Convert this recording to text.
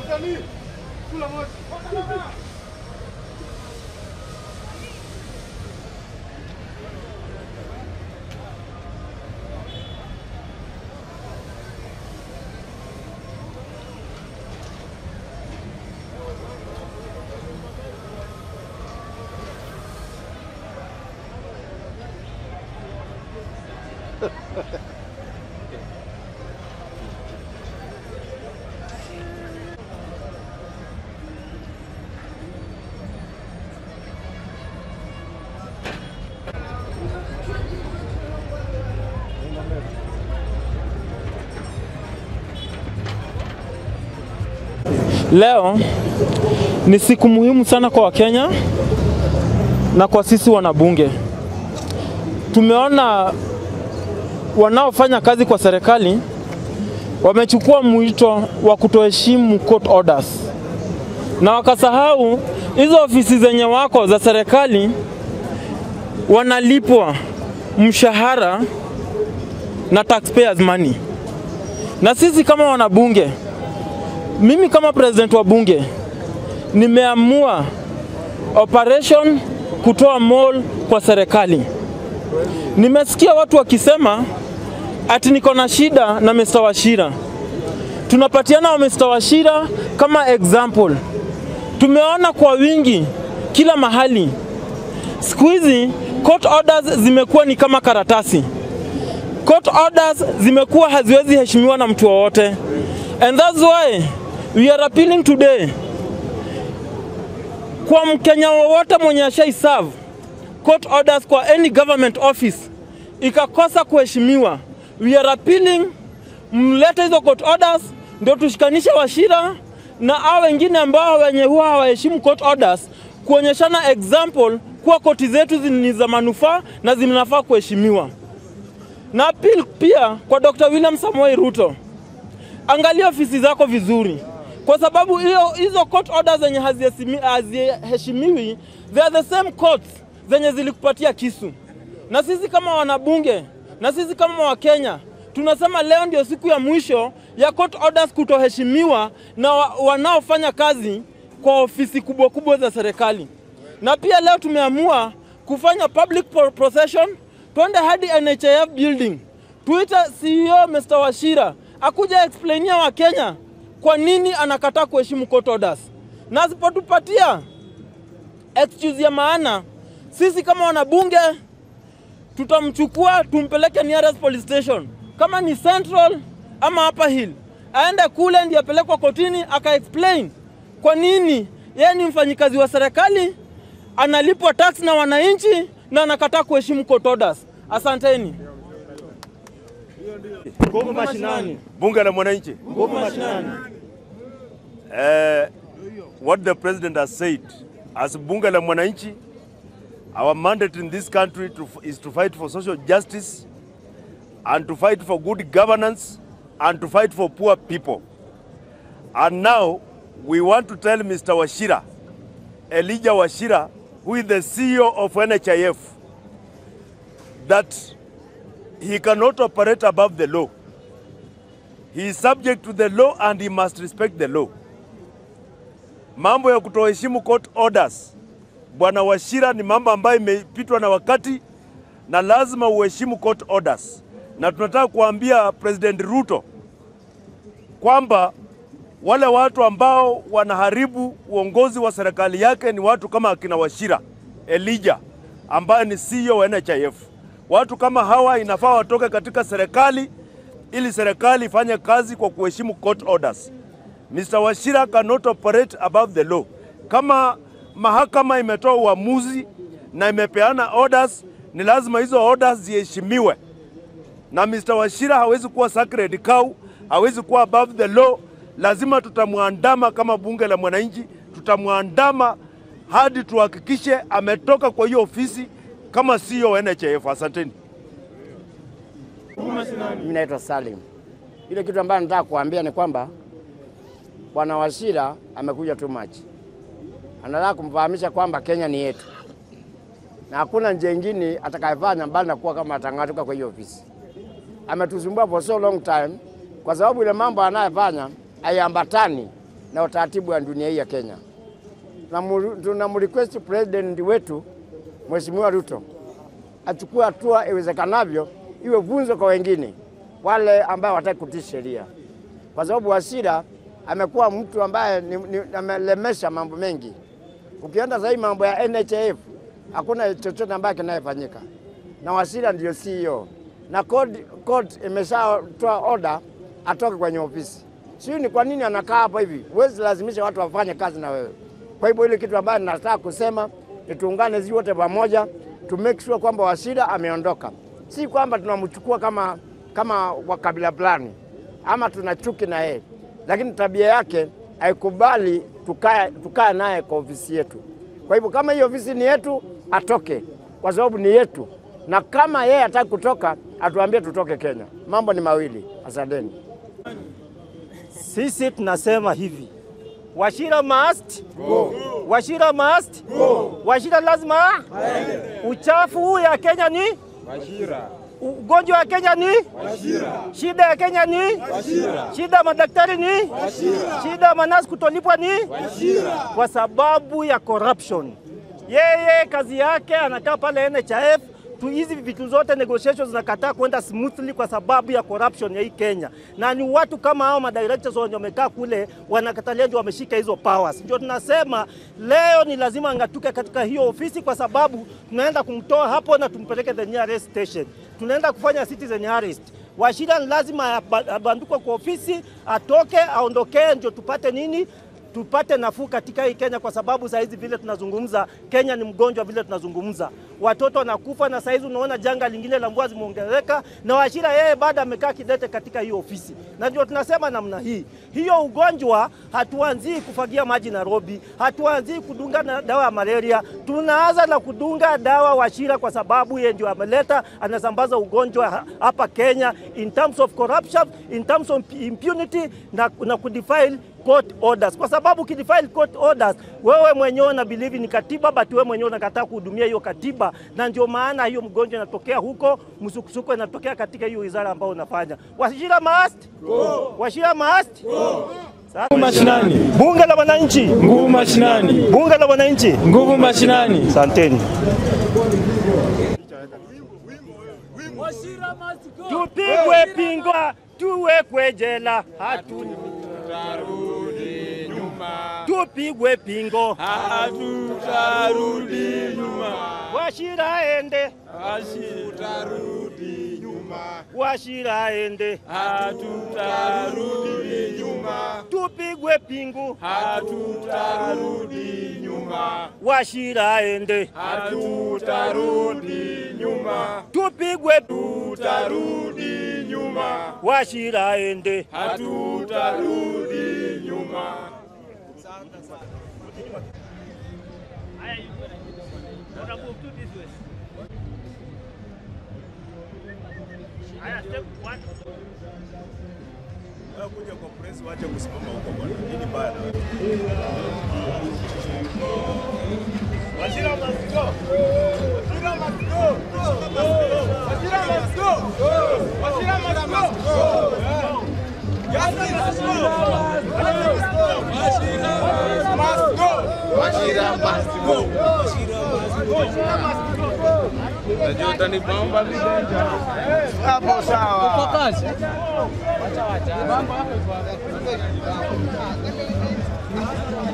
Leo ni siku muhimu sana kwa Wakenya na kwa sisi wanabunge. Tumeona wanaofanya kazi kwa serikali wamechukua mwito wa kutoheshimu court orders, na wakasahau hizo ofisi zenye wako za serikali wanalipwa mshahara na taxpayers money. Na sisi kama wanabunge, mimi kama president wa bunge, nimeamua operation kutoa mall kwa serikali. Nimesikia watu wakisema ati niko na shida na Mr. Wachira. Tunapatiana wa Mr. Wachira kama example. Tumeona kwa wingi kila mahali. Siku hizi court orders zimekuwa ni kama karatasi. Court orders zimekuwa haziwezi heshimiwa na mtu wowote. And that's why we are appealing today kwa Mkenya wowote mwenye ashai serve court orders kwa any government office ikakosa kuheshimiwa. We are appealing mlete hizo court orders ndio tushikanishe Wachira na hao wengine ambao wenye huwa hawaheshimu court orders, kuonyeshana example kwa koti zetu ni za manufaa na zinafaa kuheshimiwa. Na appeal pia kwa Dr. William Samoei Ruto, angalia ofisi zako vizuri, kwa sababu hizo court orders zenye haziheshimiwi, they are the same courts zenye zilikupatia kisu. Na sisi kama wanabunge, na sisi kama Wakenya, tunasema leo ndio siku ya mwisho ya court orders kutoheshimiwa na wanaofanya kazi kwa ofisi kubwa kubwa za serikali. Na pia leo tumeamua kufanya public procession, twende hadi NHIF building. Tuita CEO Mr. Wachira akuja explainia wa Kenya kwa nini anakataa kuheshimu court orders. Na asipotupatia excuse ya maana, sisi kama wanabunge tutamchukua tumpeleke nearest police station, kama ni Central ama Upper Hill. Aende kule ndiye apelekwa kotini aka explain kwa nini yeye ni mfanyikazi wa serikali, analipwa tax na wananchi na anakataa kuheshimu court orders. Asanteni. Nguvu mashinani. Bunge la mwananchi. Nguvu mashinani. What the president has said, as bunge la mwananchi, our mandate in this country is to fight for social justice and to fight for good governance and to fight for poor people. And now we want to tell Mr. Wachira, Elijah Wachira, who is the CEO of NHIF, that he cannot operate above the law. He is subject to the law and he must respect the law. Mambo ya kutoheshimu court orders, Bwana Wachira, ni mambo ambayo imepitwa na wakati na lazima uheshimu court orders. Na tunataka kuambia President Ruto kwamba wale watu ambao wanaharibu uongozi wa serikali yake ni watu kama akina Wachira, Elijah ambaye ni CEO wa NHIF. Watu kama hawa inafaa watoke katika serikali ili serikali ifanye kazi kwa kuheshimu court orders. Mr. Wachira cannot operate above the law. Kama mahakama imetoa uamuzi na imepeana orders, ni lazima hizo orders ziheshimiwe. Na Mr. Wachira hawezi kuwa sacred cow, hawezi kuwa above the law. Lazima tutamuandama kama bunge la mwananchi, tutamuandama hadi tuhakikishe ametoka kwa hiyo ofisi kama CEO wa NHIF. Asanteni. Mimi naitwa Salim. Ile kitu ambayo nataka kuambia ni kwamba Bwana Wachira amekuja too much. Anataka kumfahamisha kwamba Kenya ni yetu. Na hakuna njia nyingine atakayofanya mbali na kuwa kama atang'atuka kwa hiyo ofisi. Ametusumbua for so long time kwa sababu ile mambo anayofanya haiambatani na utaratibu wa dunia hii ya Kenya. Tunamrequest president wetu Mheshimiwa Ruto achukue hatua iwezekanavyo, iwe funzo kwa wengine wale ambao wataki kutii sheria, kwa sababu Wachira amekuwa mtu ambaye amelemesha mambo mengi. Ukienda sasa mambo ya NHIF hakuna chochote ambacho kinayofanyika, na Wachira ndio CEO na court imeshatoa order atoke kwenye ofisi. Sio ni kwa nini anakaa hapo hivi? Huwezi lazimisha watu wafanye kazi na wewe. Kwa hivyo ile kitu ambacho nataka kusema ni tuungane sisi wote pamoja to make sure kwamba Wachira ameondoka. Si kwamba tunamchukua kama wa kabila fulani ama tunachuki na yeye, lakini tabia yake haikubali tukae naye kwa ofisi yetu. Kwa hivyo kama hiyo ofisi ni yetu, atoke kwa sababu ni yetu, na kama yeye hataki kutoka atuambie tutoke Kenya. Mambo ni mawili. Asanteni. Sisi tunasema hivi, Wachira must go. Wachira must go. Wachira lazima. Uchafu huu ya Kenya ni Wachira. Ugonjwa wa Kenya ni Wachira. Shida ya Kenya ni Wachira. Shida madaktari ni Wachira. Shida manasi kutolipwa ni Wachira. Kwa sababu ya corruption. Yeye kazi yake anakaa pale NHIF tu, hizi vitu zote negotiations zinakataa kwenda smoothly kwa sababu ya corruption ya hii Kenya. Na ni watu kama hao madirectors wamekaa kule wanakatalia ndio wameshika hizo powers. Ndio tunasema leo ni lazima angatuke katika hiyo ofisi, kwa sababu tunaenda kumtoa hapo na tumpeleke the nearest station. Tunaenda kufanya citizen arrest. Wachira lazima abandukwe kwa ofisi, atoke, aondokee, ndio tupate nini? Tupate nafuu katika hii Kenya, kwa sababu saa hizi vile tunazungumza Kenya ni mgonjwa vile tunazungumza. Watoto wanakufa, na saa hizi unaona janga lingine la mvua zimeongezeka, na Wachira yeye bado amekaa kidete katika hiyo ofisi. Na ndio tunasema namna hii. Hiyo ugonjwa hatuanzi kufagia maji Nairobi, hatuanzi kudunga na dawa ya malaria. Tunaanza na kudunga dawa Wachira, kwa sababu yeye ndio ameleta, anasambaza ugonjwa hapa Kenya in terms of corruption, in terms of impunity na kudefile court orders. Kwa sababu kidefile court orders, wewe mwenyewe na believe ni katiba, but wewe mwenyewe unakataa kuhudumia hiyo katiba, na ndio maana hiyo mgonjwa inatokea huko, msukusuko inatokea katika hiyo wizara ambao unafanya. Wachira must go. Wachira must go. Nguvu mashinani. Bunge la wananchi. Nguvu mashinani. Bunge la wananchi. Nguvu mashinani. Asanteni. Wachira must go. Tupigwe pingo, tuwekwe jela, Hatutarudi nyuma. tupigwe pingo, Hatutarudi nyuma. Wachira ende, Hatutarudi nyuma. Wachira ende, Hatutarudi nyuma. tupigwe pingu, Hatutarudi nyuma. Wachira ende, Hatutarudi nyuma. tupigwe Tutarudi nyuma. Wachira ende. Hatutarudi nyuma. Kuja kwa press waache kusimama huko bwana. Nini baya na wewe? Wachira must go. Wachira must go. Wachira must go. Wachira must go. Wachira must go. Wachira must go. Najua utanibamba vidanja. Hapo sawa. Uko kazi. Wacha. Bamba hapo.